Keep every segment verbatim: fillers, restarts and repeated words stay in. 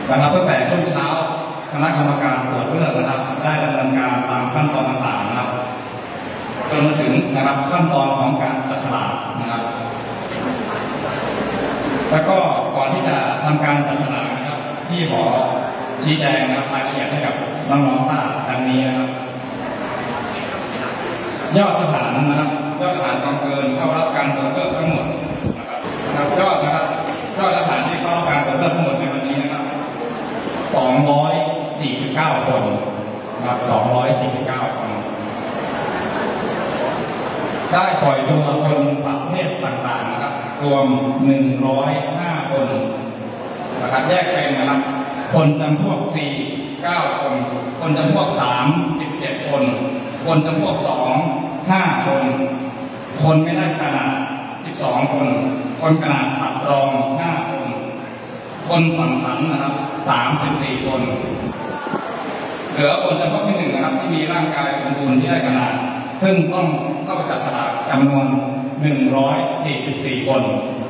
นะครับตั้งแต่ช่วงเช้าคณะกรรมการตรวจเลือกนะครับได้ดำเนินการตามขั้นตอนต่างๆนะครับจนถึงนะครับขั้นตอนของการจัดฉลากนะครับแล้วก็ก่อนที่จะทำการจัดฉลากนะครับที่ขอชี้แจงนะครับรายละเอียดให้กับน้องๆทราบดังนี้นะครับยอดทหารนะครับยอดทหารกองเกินเข้ารับการตรวจเลือกทั้งหมดนะครับยอดนะครับยอดทหารที่เข้ารับการตรวจเลือกทั้งหมดในวันนี้นะครับสองร้อยสี่สิบเก้าคนนะครับสองร้อยสี่สิบเก้าคนได้ปล่อยตัวคนประเภทต่างๆนะครับรวมหนึ่งร้อยห้าคนนะครับแยกเป็นนะครับคนจำพวกสี่เก้าคนคนจำพวกสามสิบเจ็ดคนคนจำพวกสองห้าคนคนไม่ได้ขนาดสิบสองคนคนขนาดขับรองห้าคนคนผ่อนผันนะครับสามสิบสี่คนเหลือคนจำพวกที่หนึ่งนะครับที่มีร่างกายสมบูรณ์ที่ได้ขนาดซึ่งต้องเข้าจับฉลากจำนวนหนึ่งร้อยสี่สิบสี่คน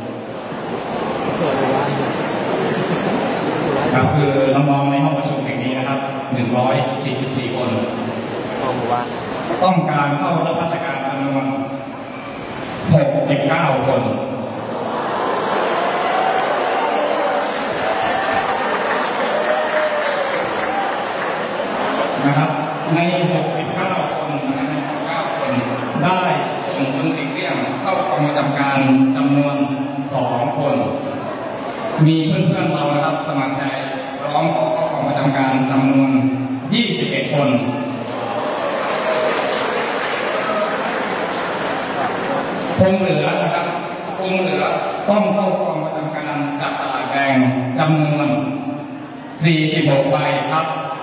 ครับคือน้องๆในห้องประชุมแห่งนี้นะครับหนึ่งร้อยสี่สิบสี่คนต้องการเข้ารับราชการจำนวนหกสิบเก้าคนนะครับในหกสิบเก้าคนนะครับในหกสิบเก้าคนได้ส่งคนหลีกเลี่ยงเข้ากองประจำการจำนวนสองคนมีเพื่อนๆเรานะครับสมัครใจร้องขอเข้ากองประจำการจำนวนยี่สิบเอ็ดคนคงเหลือนะครับคงเหลือต้องเข้ากองประจำการจับฉลากแดงจำนวนสี่สิบหกใบครับ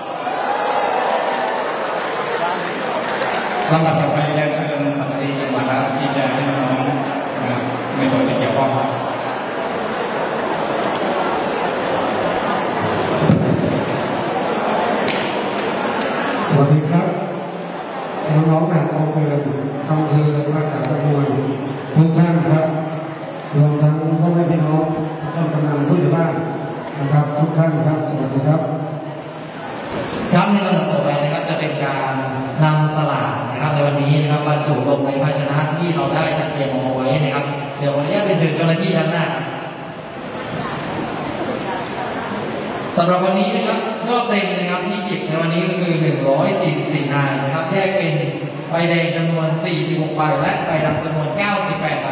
ลำดับต่อไปเรียนเชิญสวัสดีจังหวัดนะครับชี้แจงให้น้องในส่วนที่เกี่ยวข้องครับสวัสดีครับน้องๆจากกองเกินอำเภอราชบุรีทุกท่านครับรวมทั้งพ่อแม่พี่น้องท่านกำนันผู้ใหญ่บ้านนะครับทุกท่านครับสวัสดีครับครับในลำดับต่อไปนะครับจะเป็นการนำสลากนะครับในวันนี้นะครับบรรจุลงในภาชนะที่เราได้จัดเตรียมเอาไว้นะครับเดี๋ยววันนี้เป็นถึงเจ้าหน้าที่ด้านหน้าสำหรับวันนี้นะครับยอดเต็มนะครับที่หยิบในวันนี้ก็คือหนึ่งร้อยสี่สิบสี่นายนะครับแยกเป็นใบแดงจำนวนสี่สิบหกใบและใบดำจำนวนเก้าสิบแปดใบ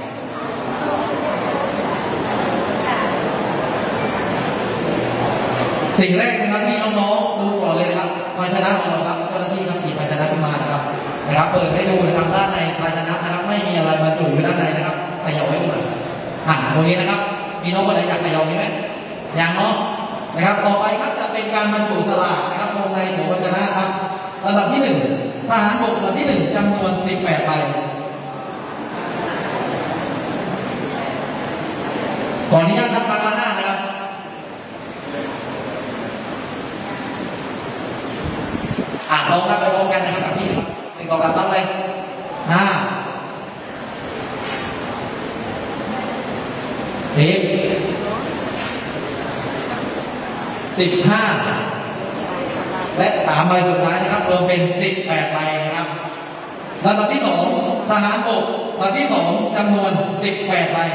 สิ่งแรกนะครับที่น้องๆดูก่อนเลยนะครับภาชนะของเราครับเจ้าหน้าที่ครับหยิบภาชนะขึ้นมานะครับนะครับเปิดให้ดูนะครับด้านในภาชนะนะครับไม่มีอะไรบรรจุอยู่ด้านในนะครับเขย่าไว้ก่อนหั่นตรงนี้นะครับมีน้องคนไหนอยากเขย่าไหมอย่างน้องนะครับต่อไปครับจะเป็นการบรรจุสลากนะครับลงในถุงภาชนะครับลำดับที่หนึ่งทหารบกลำดับที่หนึ่งจำนวนสิบแปดใบขออนุญาตนับครั้งละห้านะครับอ่านลงนับไปพร้อมกันนะครับพี่หนึ่งสองสามนับเลยห้าสิบสิบห้าและสามใบสุดท้ายนะครับรวมเป็นสิบแปดใบนะครับลำดับที่สองทหารบกลำดับที่สองจำนวนสิบแปดใบ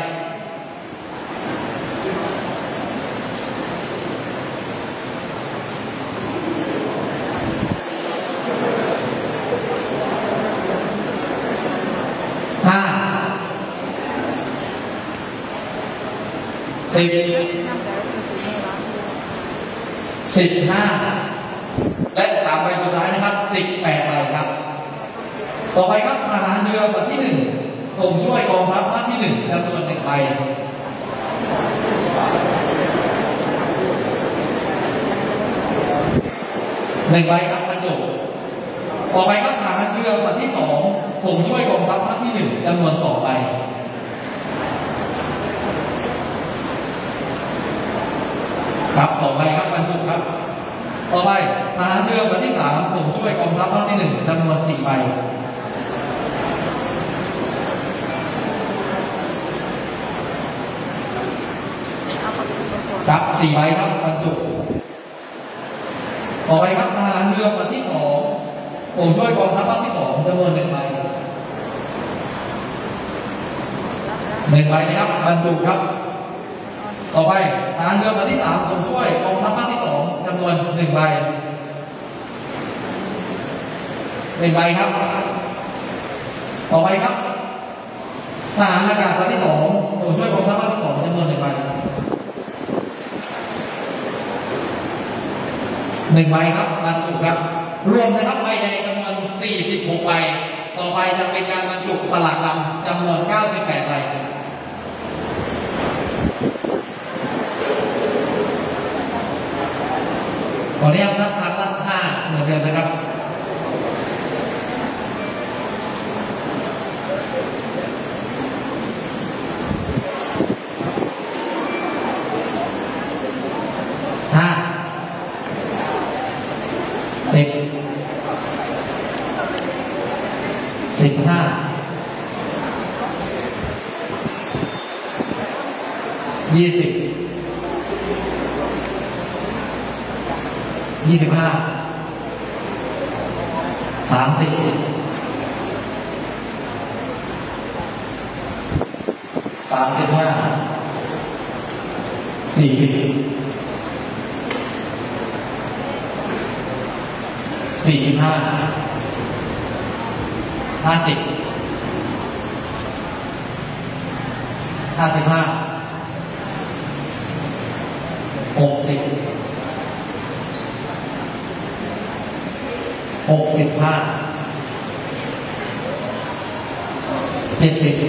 ห้าสิบสิบห้าและสามใบสุดท้ายนะครับสิบแปดใบครับต่อไปครับทหารเรือลำดับที่หนึ่งส่งช่วยกองทัพภาคที่หนึ่งจำนวนหนึ่งใบหนึ่งใบครับบรรจุต่อไปครับทหารเรือลำดับที่สองส่งช่วยกองทัพภาคที่หนึ่งจำนวนสองใบครับสองใบครับบรรจุครับต่อไปทหารเรือลำดับที่สามส่งช่วยกองทัพภาคที่หนึ่งจำนวนสี่ใบครับสี่ใบครับบรรจุต่อไปครับทหารเรือลำที่สองผมช่วยกองทัพภาคที่สองจำนวนหนึ่งใบหนึ่งใบนะครับบรรจุครับต่อไปทหารเรือลำที่สามผมช่วยกองทัพภาคที่สองจำนวนหนึ่งใบหนึ่งใบครับต่อไปครับทหารอากาศลำที่สองผมช่วยกองทัพภาคที่สองจำนวนหนึ่งใบหนึ่งใบครับบรรจุครับรวมนะครับใบแดงจำนวนสี่สิบหกใบต่อไปจะเป็นการบรรจุสลักดำจำนวนเก้าสิบแปดใบขอเรียกนับครั้งละห้าเหมือนเดิมนะครับห้าสิบสิบห้ายี่สิบยี่สิบห้าสามสิบสามสิบห้าสี่สิบสี่สิบห้าห้าสิบห้าสิบห้าหกสิบหกสิบห้าเจ็ดสิบ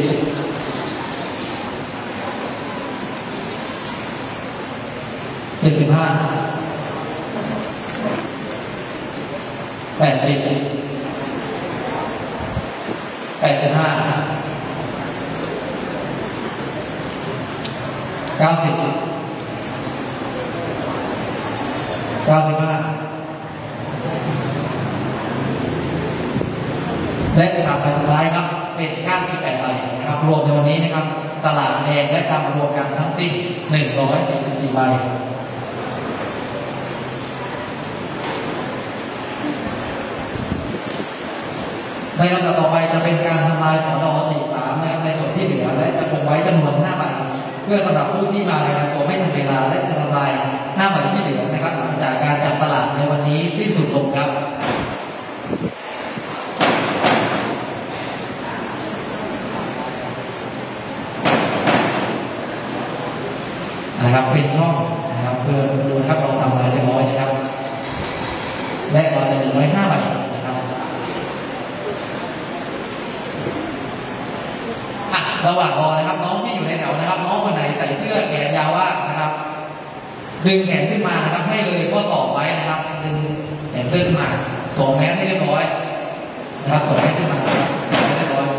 เจ็ดสิบห้าแปดสิบแปดสิบห้าเก้าสิบเก้าสิบห้าและสามใบสุดท้ายครับเป็นเก้าสิบแปดใบนะครับรวมในวันนี้นะครับสลากแดงและดำรวมกันทั้งสิ้นหนึ่งร้อยสี่สิบสี่ใบในลำดับต่อไปจะเป็นการทำลายสอดอสี่สามนะครับในส่วนที่เหลือและจะคงไว้จำนวนห้าใบเพื่อสำหรับผู้ที่มารายงานตัวไม่ทันเวลาและจะทำลายห้าใบที่เหลือนะครับหลังจากการจับสลากในวันนี้สิ้นสุดลงครับนะครับเป็นช่องนะครับเพื่อดูนะครับเราทำอะไรเรียบร้อยนะครับและเราจะเหลือไว้ห้าใบนะครับอ่ะระหว่างรอนะครับน้องที่อยู่ในแถวนะครับน้องคนไหนใส่เสื้อแขนยาวว่างนะครับดึงแขนขึ้นมานะครับให้เลยข้อศอกไว้นะครับดึงแขนเสื้อขึ้นมาสวมแมสให้เรียบร้อยนะครับสวมแมสขึ้นมาให้เรียบร้อย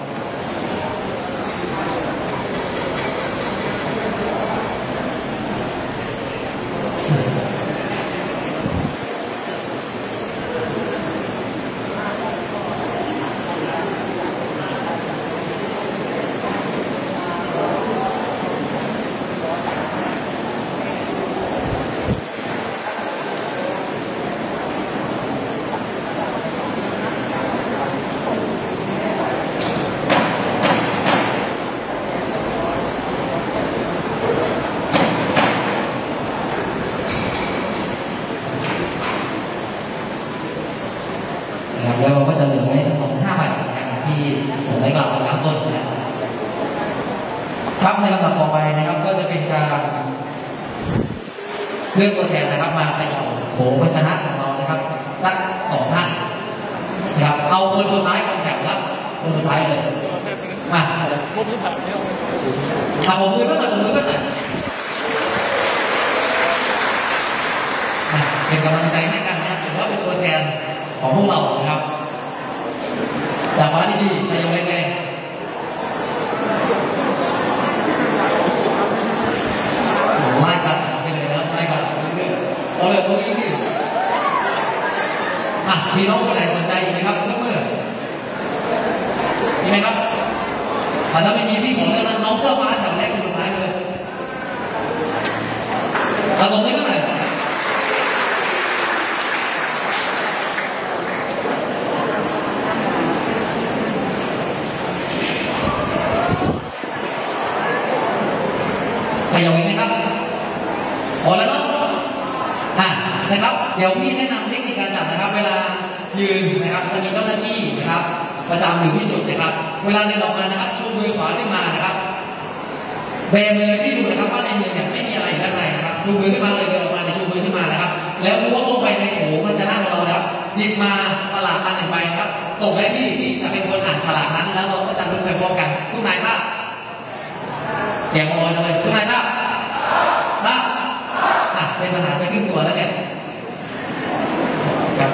แล้วเราก็จะเหลือไว้ทั้งหมดห้าใบนะครับที่ผมได้กล่าวไปข้างต้นนะครับในลำดับต่อไปนะครับก็จะเป็นการเลือกตัวแทนนะครับมาเขย่าโถภาชนะของเรานะครับสักสองท่านนะครับเอาคนสุดท้ายของแถวครับคนสุดท้ายเลยมาผมมือแบบนี้เอาผมมือก็หน่อยผมมือก็หน่อยเป็นกำลังใจให้กันนะถือว่าเป็นตัวแทนของพวกเรานะครับจากฟ้าดีๆพยายามแรงๆไล่กันไปเลยนะครับไล่กันเรื่อยๆเอาเลยตรงนี้ดิอ่ะพี่น้องคนไหนสนใจอีกไหมครับยกมือมีไหมครับถ้าไม่มีพี่ของเรื่องนั้นน้องเสื้อฟ้าแถวแรกคนสุดท้ายเลยเราตรงนี้ก็ไหนยาอีกไหมครับพอแล้วเนาะอ่ะนะครับเดี๋ยวพี่แนะนำเทคนิคการจับนะครับเวลายืนนะครับจะมีเจ้าหน้าที่นะครับประจำอยู่ที่จุดนะครับเวลาเดินออกมานะครับชูมือขวาขึ้นมานะครับแบมือที่ดูนะครับว่าในมือเนี่ยไม่มีอะไรอยู่ด้านในนะครับชูมือขึ้นมาเลยเดินออกมาในชูมือขึ้นมานะครับแล้วล้วงลงไปในโถภาชนะของเรานะครับหยิบมาสลากอันหนึ่งใบครับส่งให้พี่ที่จะเป็นคนอ่านฉลากนั้นแล้วเราก็จะรู้ไปพร้อมกันทุกนายทราบเสียงโอยเลยทุกนายทราบทราบอ่ะเป็นปัญหาไปขึ้นตัวแล้วเนี่ยครับ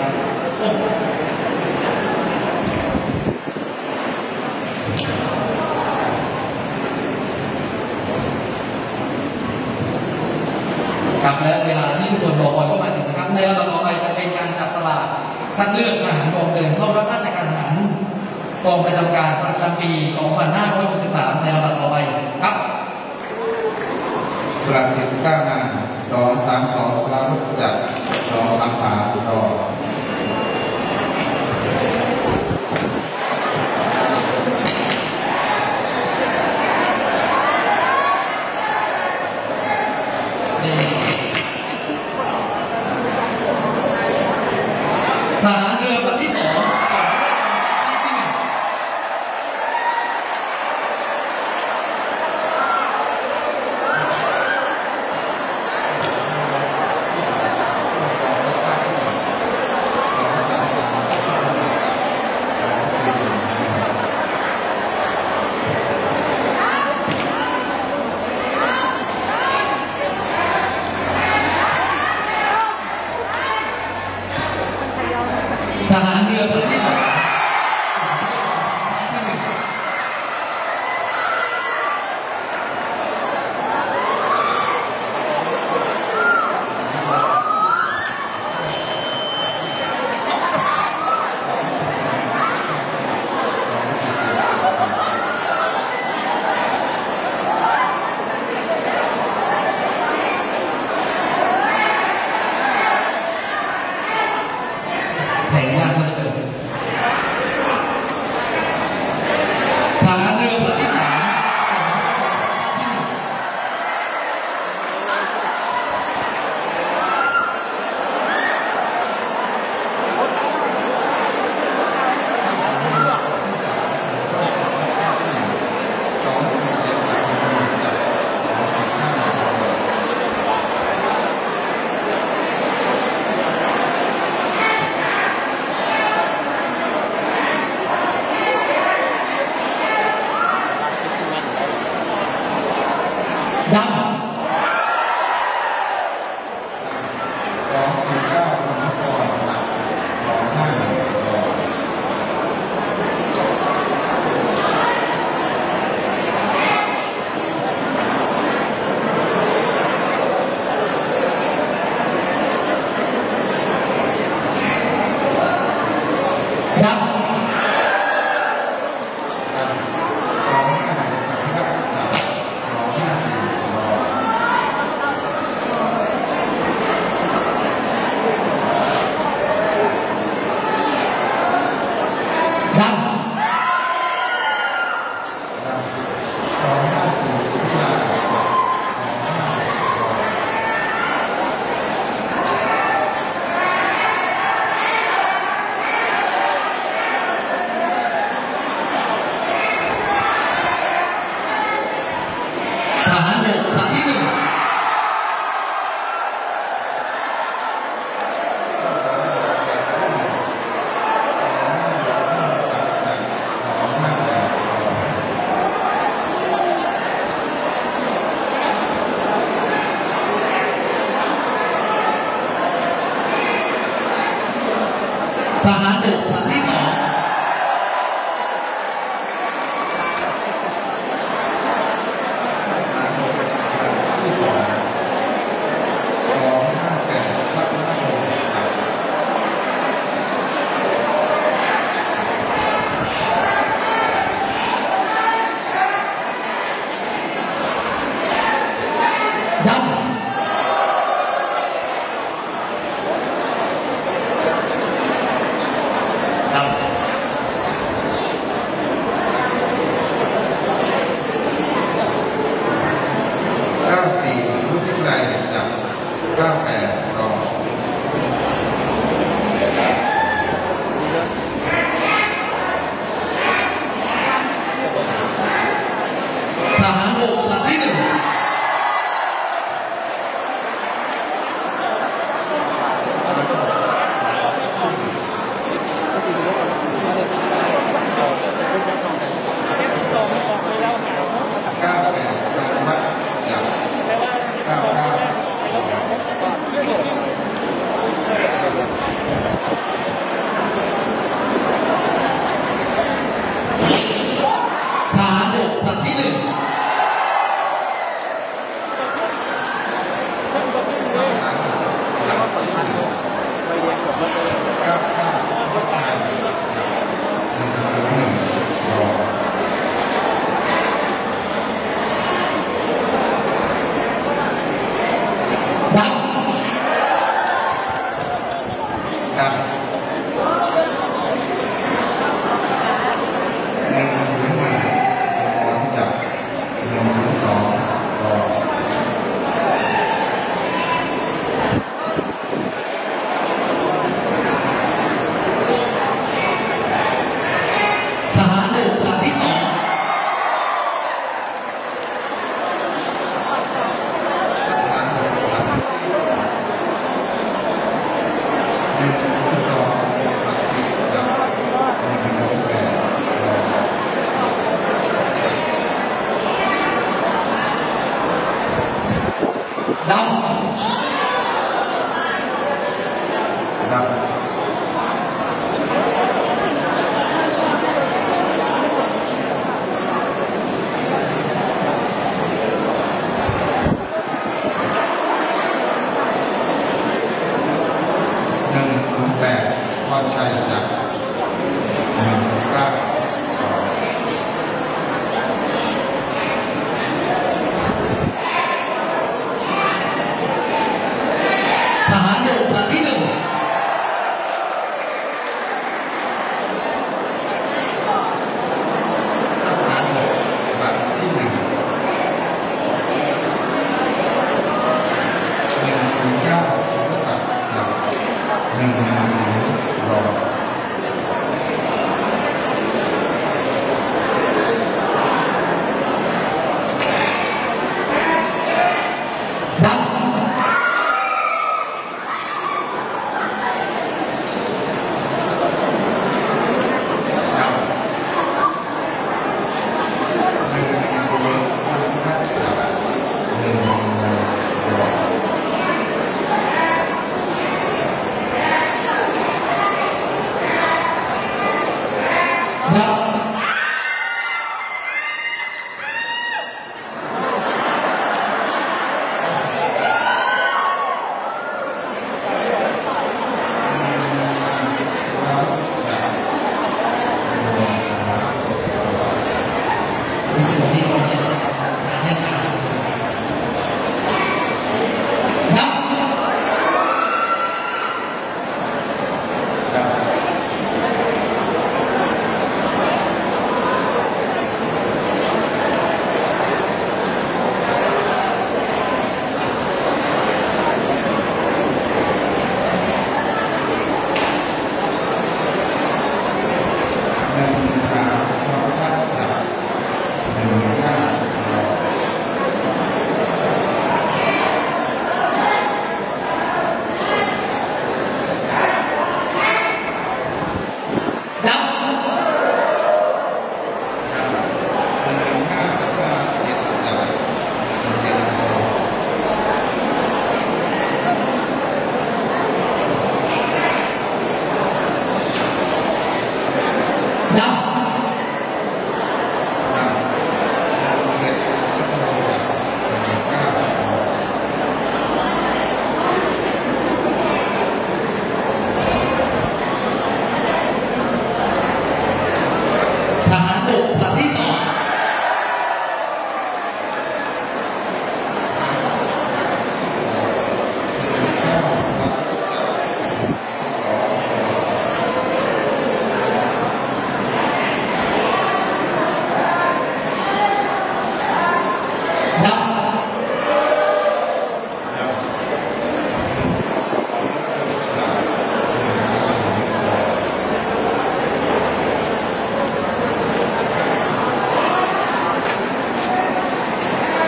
ครับและเวลาที่ทุกคนรอคอยเข้ามาถึงนะครับในลำดับต่อไปจะเป็นการจับสลากคัดเลือกทหารกองเกินเข้ารับราชการทหารกองประจำการประจำปี สองพันห้าร้อยหกสิบสาม ในลำดับต่อไปครับสละสิบเก้านาสองสามสองสละรุจักสองสามสามรอทหารเรือลำที่สองทหารเรือลำที่สองแข่งยากซะเหลือเกินทหารเรือลำที่สามดำสองสี่เก้าคนนครจักสองห้าหนึ่งรอดำสองห้าหนึ่งครับจักสองห้าสี่รอดำสองห้าสี่สุดยอดสองห้าหกรอทหารบกลำที่หนึ่งทหารบกลำที่สองดำหารบกผลัดที่หนึ่งเก้าแปดวัดอย่างเก้าเก้าทหารบกผลัดที่หนึ่ง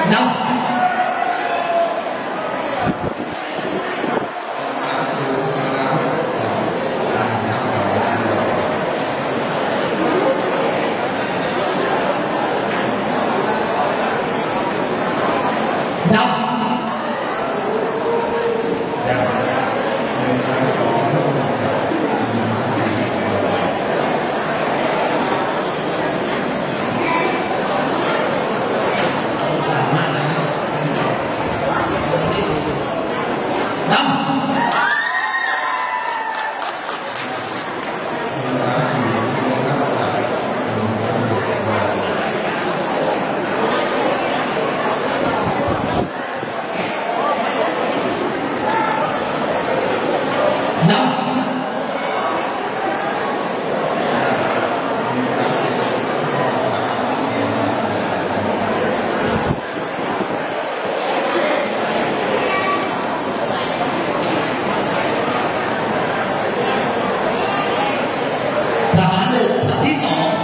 นับนับนับทหารบกนัดที่สอง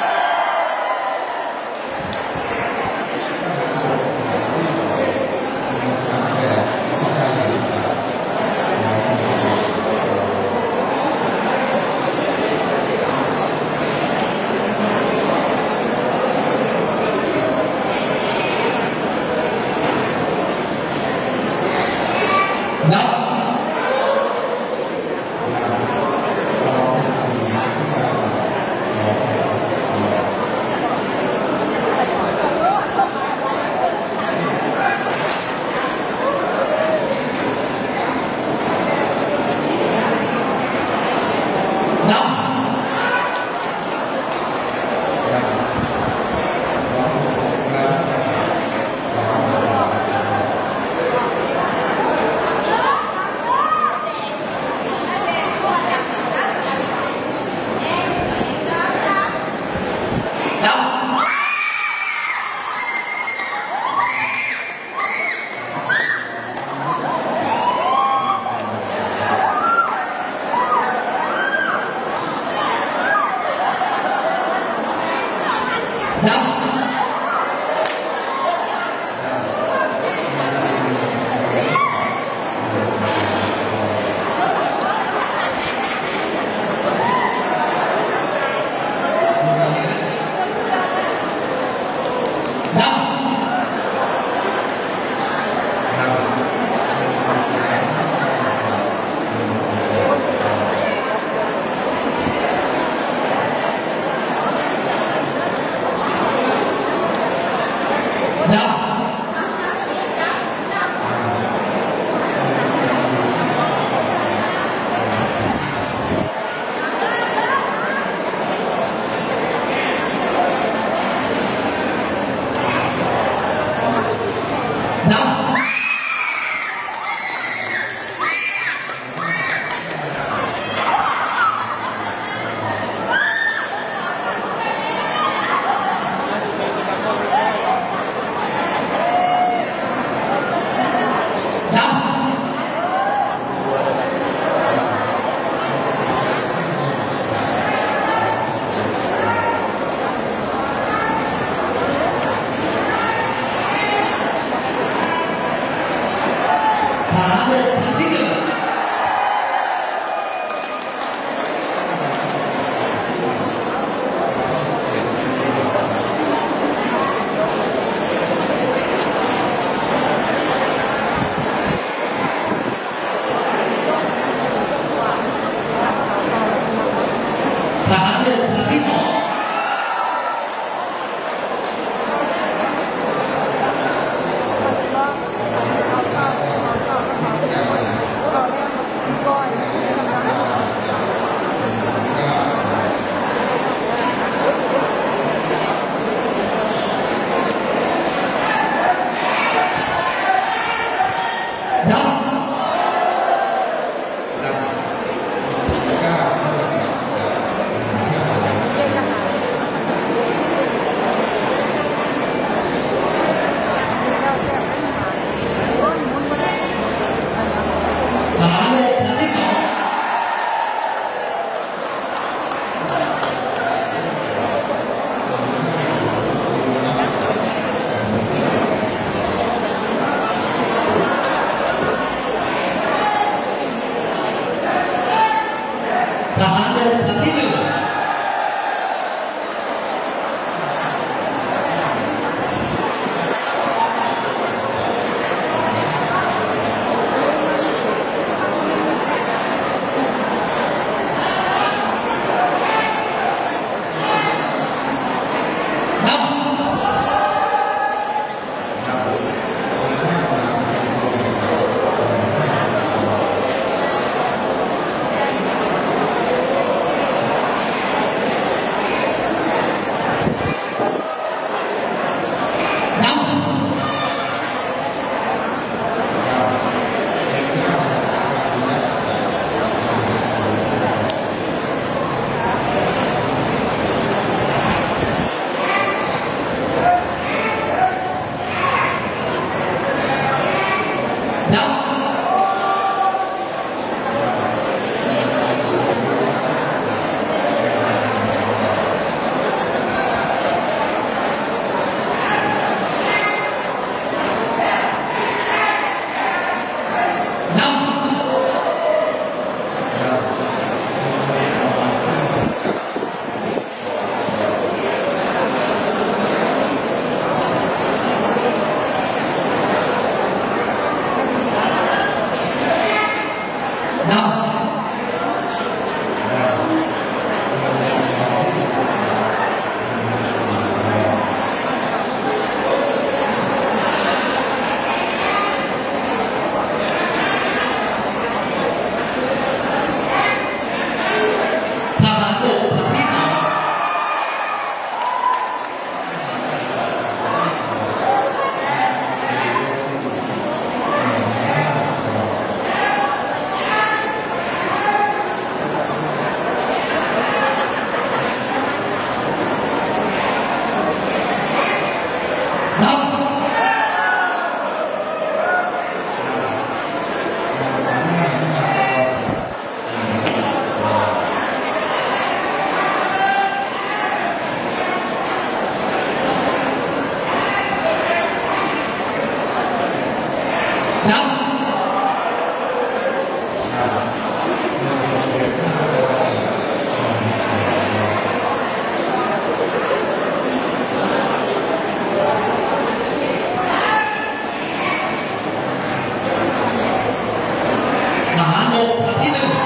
นับนับนับนับนับนับนับนับนับนับทหารบกหลักที่หนึ่ง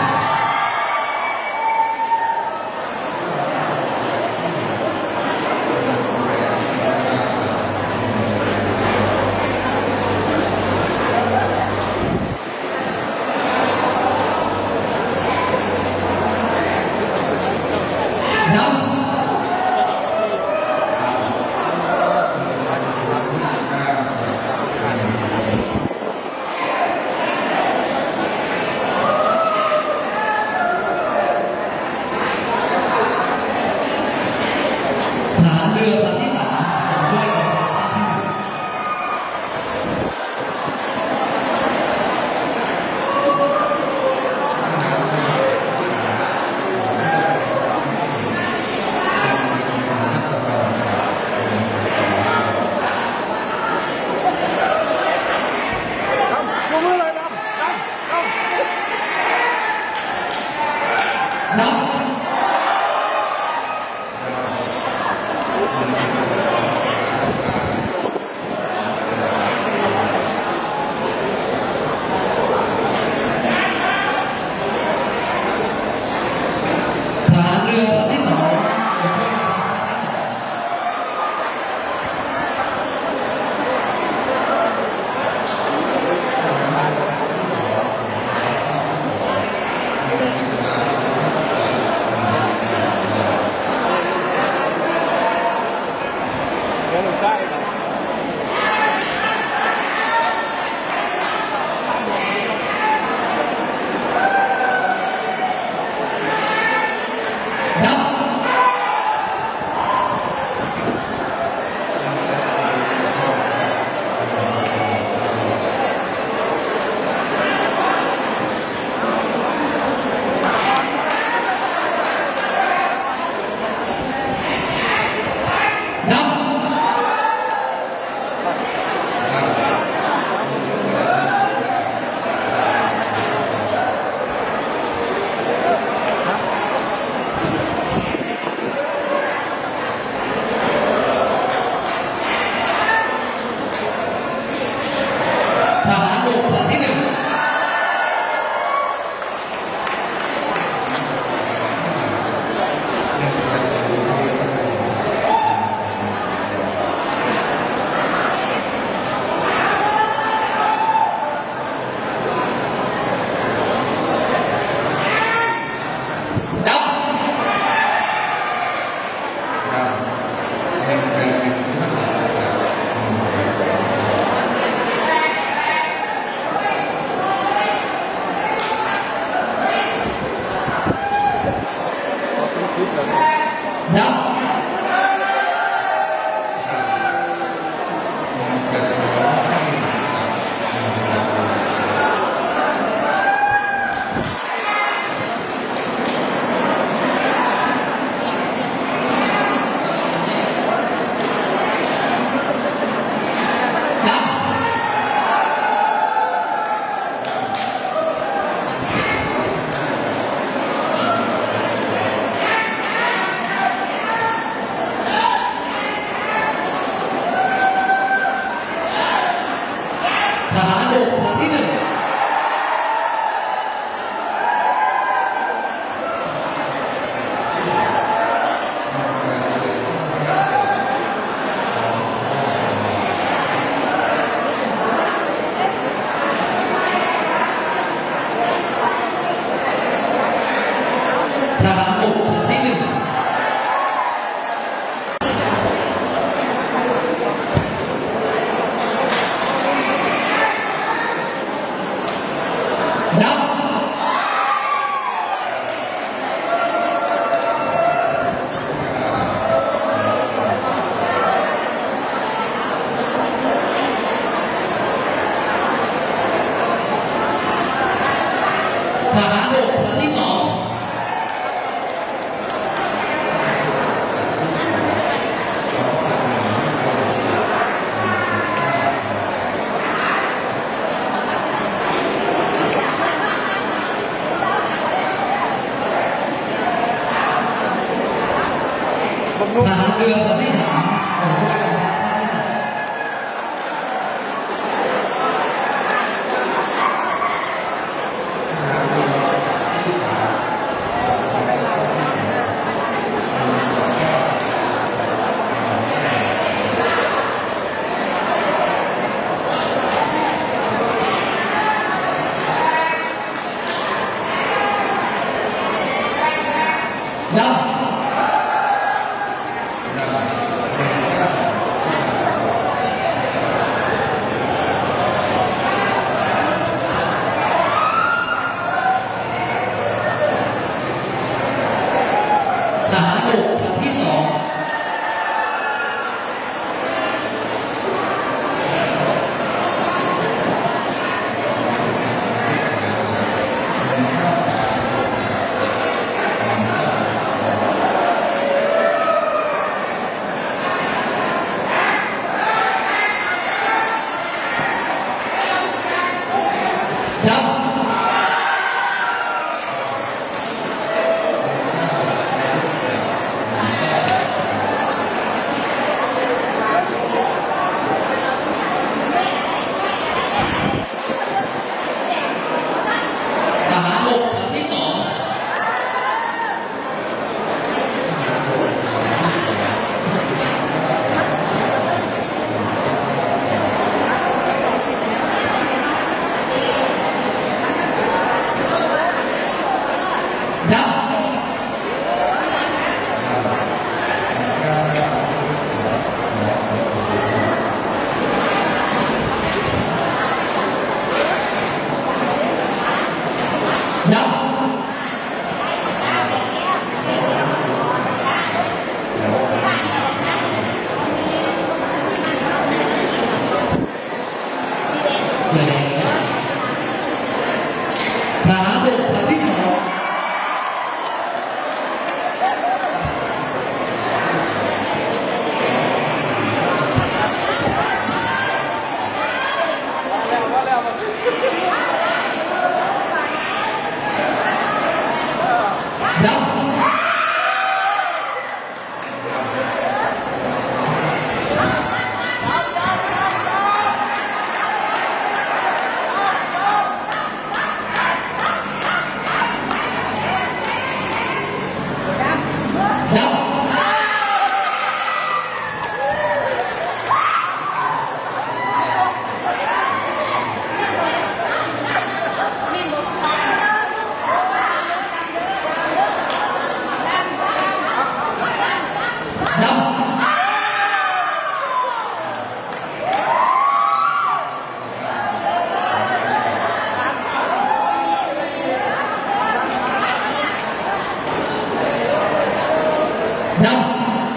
นับ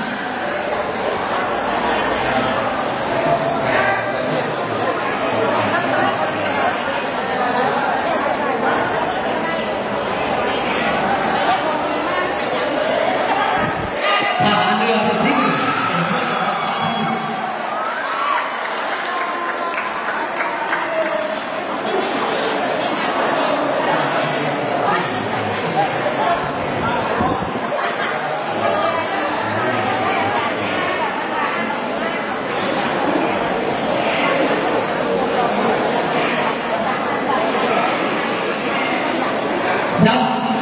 ทหารเรือลำที่หนึ่งนับ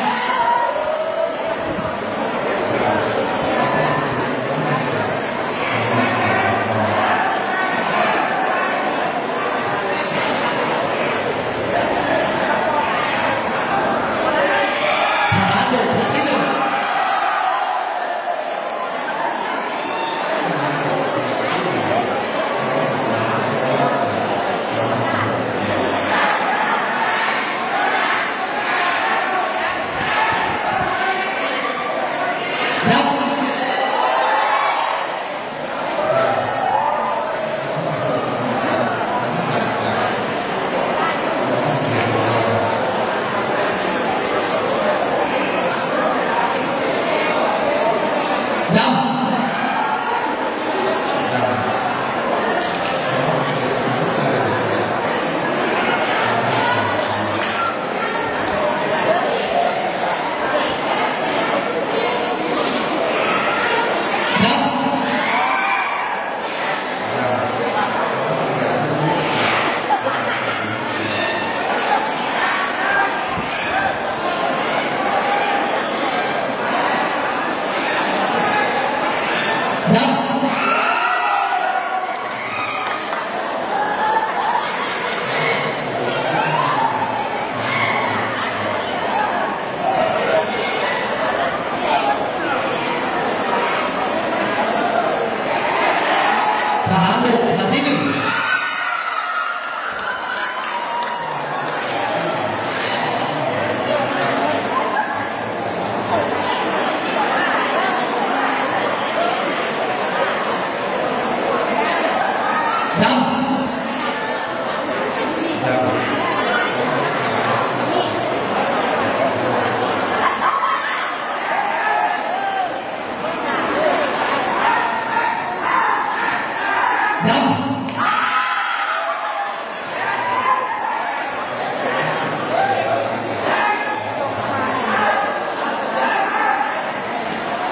นับนับทหารบกลำที่หนึ่งนับนับ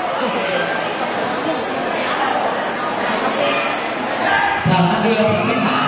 ทหารเรือลำที่สาม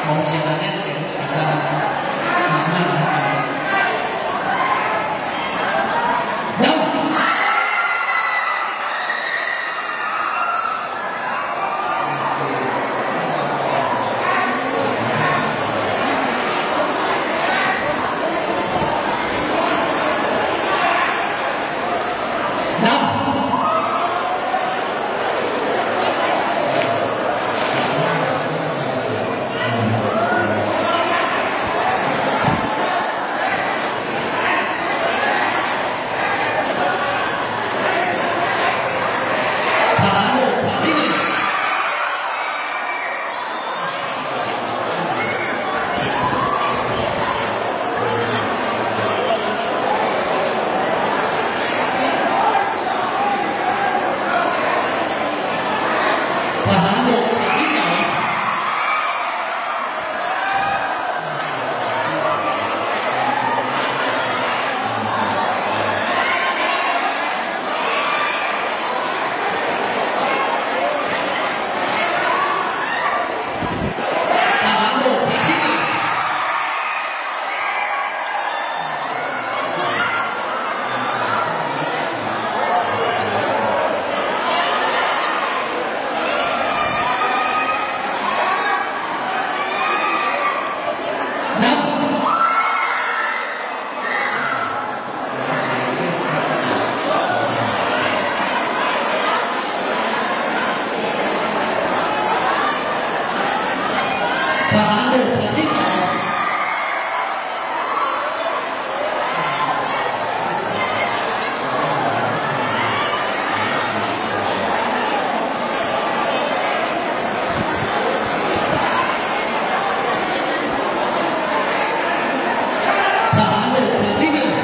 กองเชียร์นั้นเนี่ยเป็นอาจารย์หนักมากนะครับเดี๋ยวนับทหารบกผลัดที่หนึ่งทหารบกผลัดที่สองทหารบกผลัดที่หนึ่งนับทหารบกผลัดที่สองทหารบกผลัดที่หนึ่ง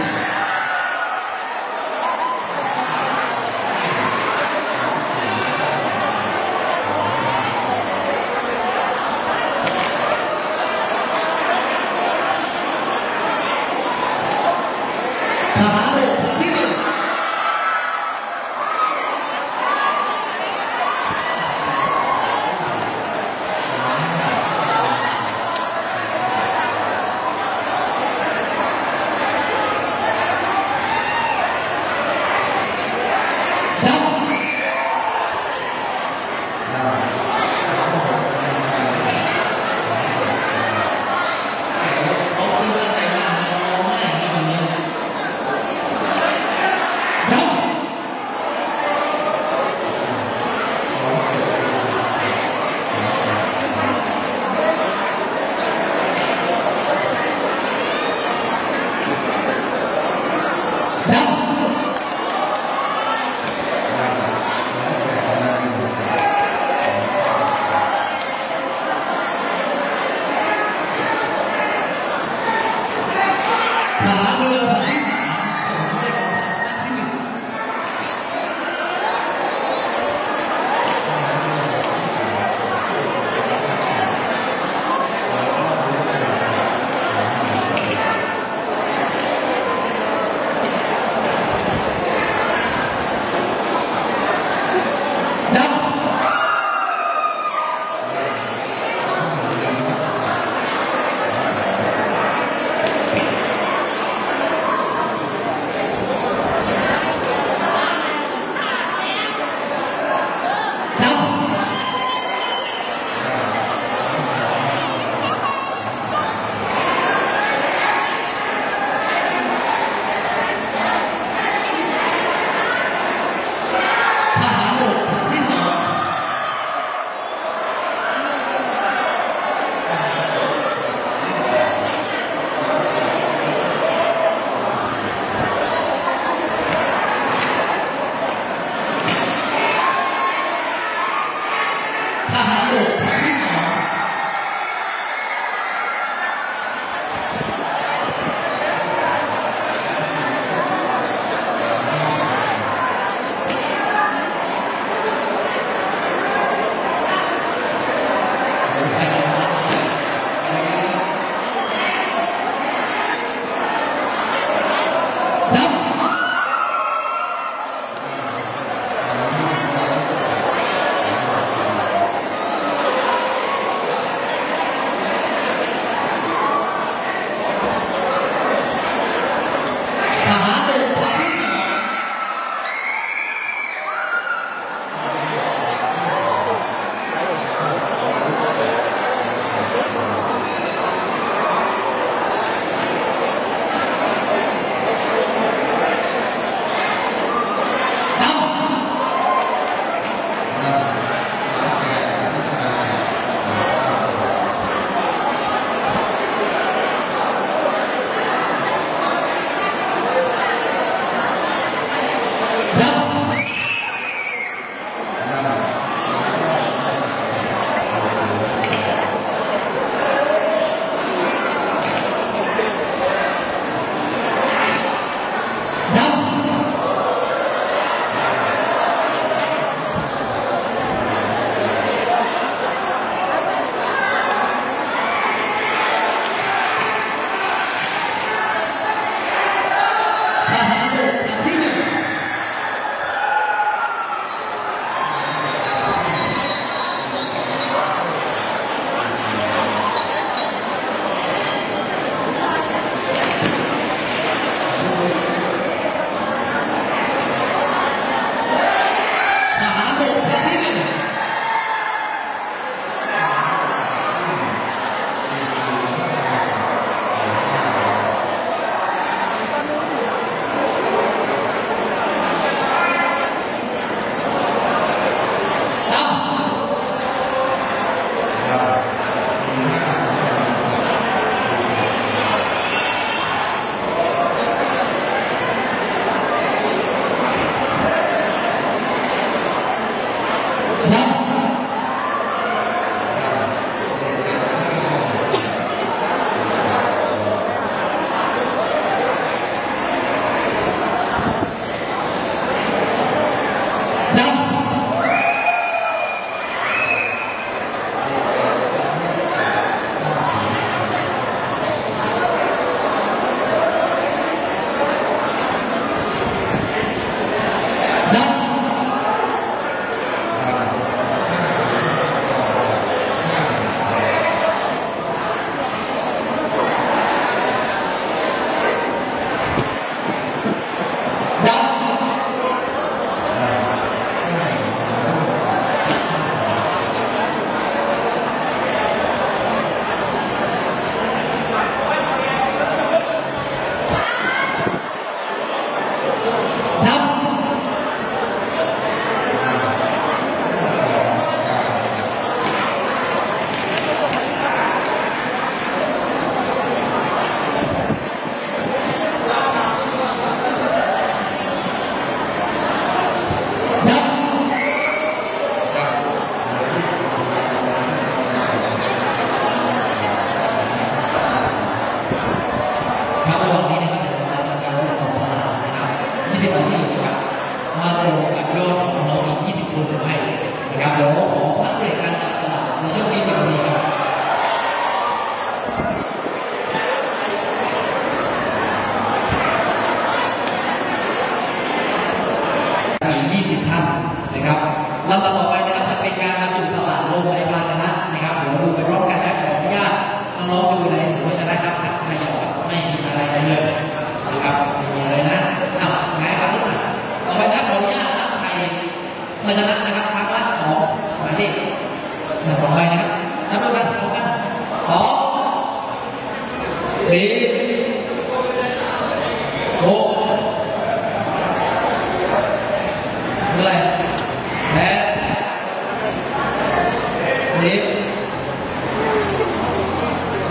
ท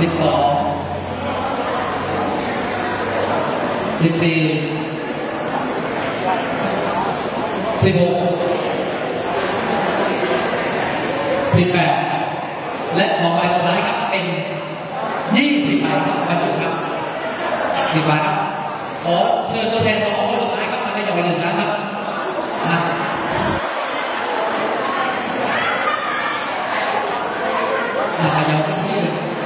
สิบสองสิบสี่สิบหกสิบแปดและของใบสุดท้ายครับเป็นยี่สิบใบครับบรรจุครับสิบใบครับขอเชิญตัวแทนของคนสุดท้ายครับมาให้จับไปหนึ่งครั้งครับนะนะขยับขึ้นที่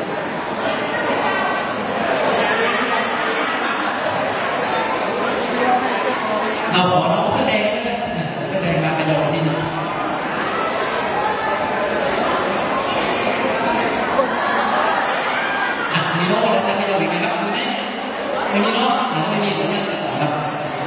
เอาขอน้องเสื้อแดงด้วยนะเสื้อแดงมาขยับที่นี่มีน้องอะไรจะขยับอีกไหมครับคุณแม่ไม่มีน้องถ้าไม่มีตัวนี้จะต่อครับ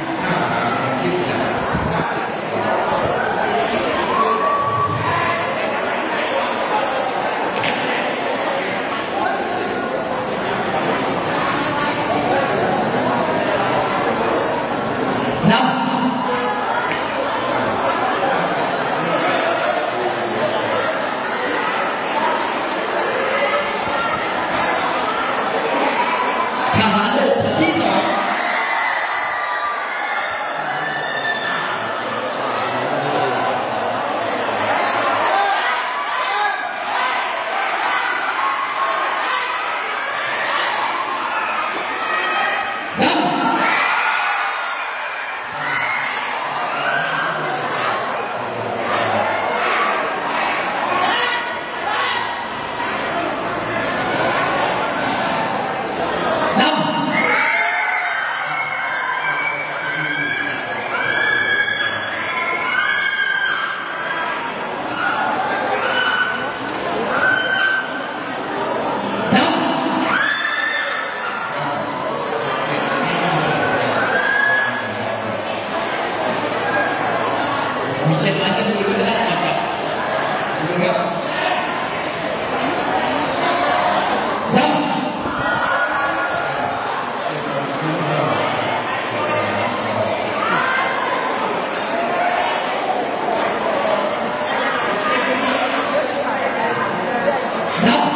นับทหารบกที่สองนับมีเช็ดลายจะดูด้วยนะอาจจะดูครับนับนับ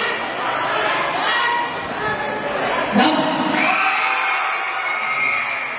นับ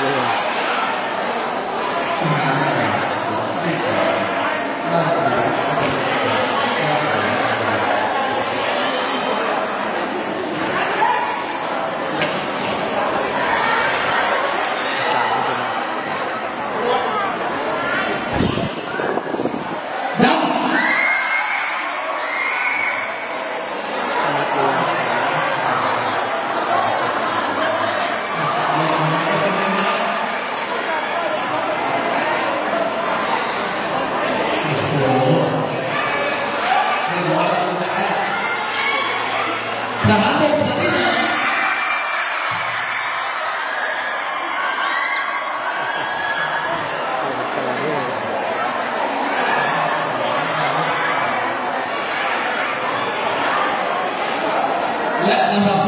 และสำหรับ